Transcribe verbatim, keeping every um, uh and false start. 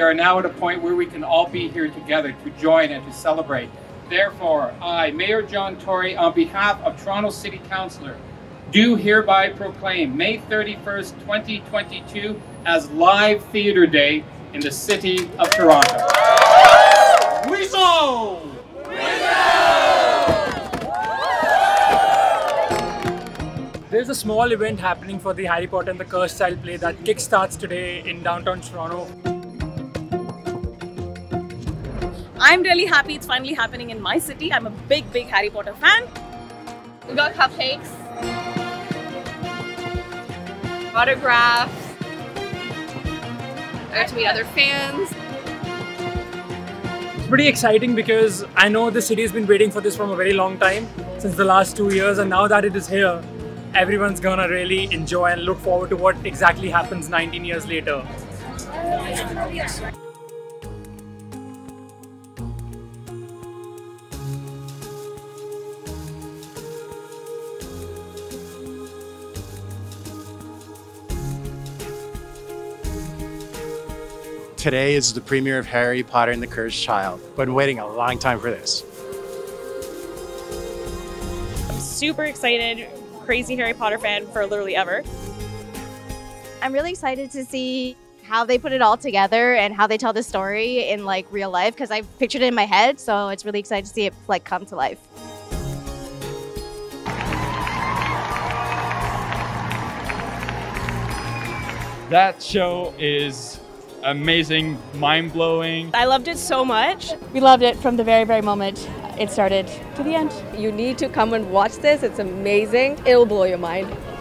are now at a point where we can all be here together to join and to celebrate. Therefore, I, Mayor John Tory, on behalf of Toronto City Councillor, do hereby proclaim May thirty-first, twenty twenty-two as Live Theatre Day in the City of Toronto. Wizzo! There's a small event happening for the Harry Potter and the Cursed Child play that kickstarts today in downtown Toronto. I'm really happy it's finally happening in my city. I'm a big, big Harry Potter fan. We got cupcakes, autographs, I got to meet other fans. It's pretty exciting because I know the city has been waiting for this from a very long time, since the last two years, and now that it is here, everyone's gonna really enjoy and look forward to what exactly happens nineteen years later. Today is the premiere of Harry Potter and the Cursed Child. Been waiting a long time for this. I'm super excited, crazy Harry Potter fan for literally ever. I'm really excited to see how they put it all together and how they tell the story in like real life, because I pictured it in my head, so it's really exciting to see it like come to life. That show is amazing, mind-blowing. I loved it so much. We loved it from the very, very moment it started to the end. You need to come and watch this. It's amazing. It'll blow your mind.